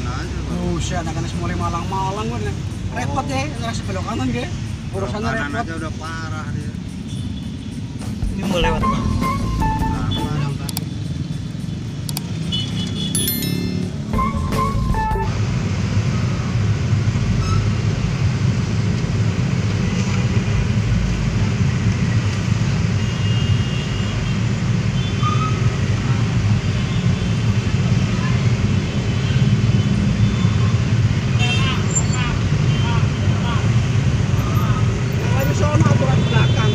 Oh, siya nakanas mulai malang-malang kan. Repot ya, ngerasa belok kanan ge. Urusannya kanan repot. aja udah parah dia. Ini mau lewat Bang. Ayo sono aturan belakang.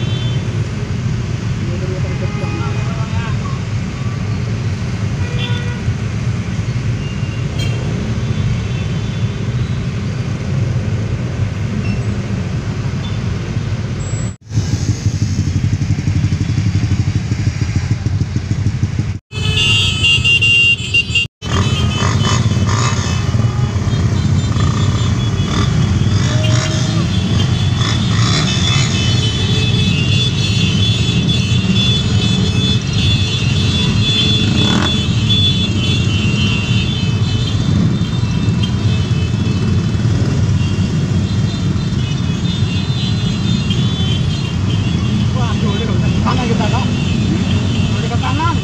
Waduh, ini udah ke kanan kita kak. Udah ke kanan.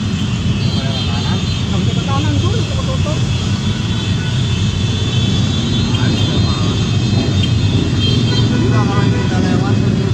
Udah ke kanan dulu, ke tutup. Jadi kalau ini kita lewat terus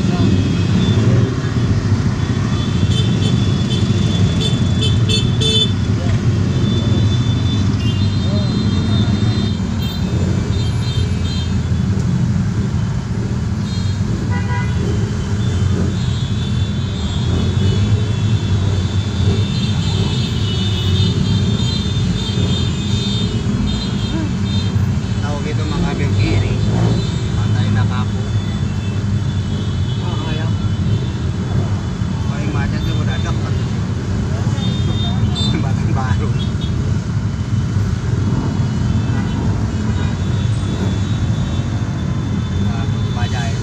tahu gitu mengambil kiri pantai Nakapu Ah, ya. paling macet tuh udah dekat jembatan baru. Nah, tutup aja ya.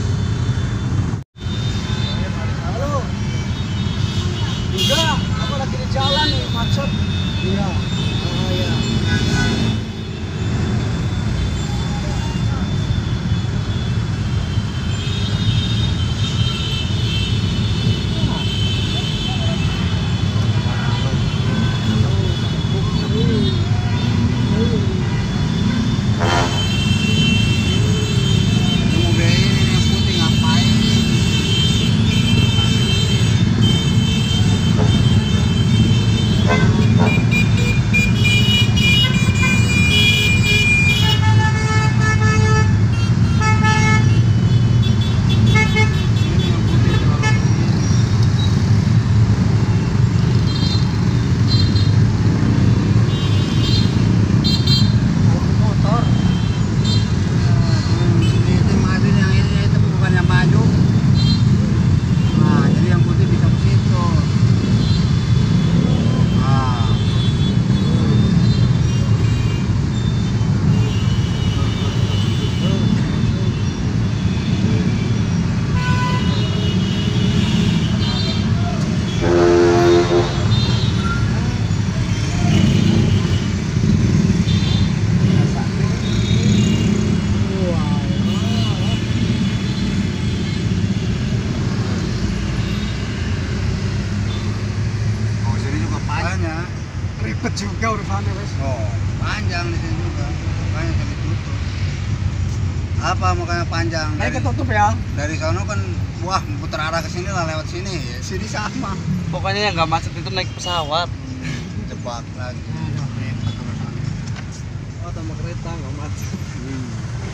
Halo. Enggak, aku lagi di jalan nih, macet. Iya. Oh iya. Ini mobil ini yang putih ngapain? Ini yang putih terlalu Motor. itu maju yang ini itu bukannya maju. Nah, jadi yang putih bisa ke situ. Ah. Oh, sini juga panjang. Ribet juga urusannya, wes. Oh, panjang di sini juga. Makanya sampai tutup. Apa makanya panjang? Naik ketutup ya. Dari sono kan wah putar arah ke sini lah lewat sini ya. Sini sama. Pokoknya yang nggak macet itu naik pesawat. Jebak lagi. Oh, tambah kereta nggak macet.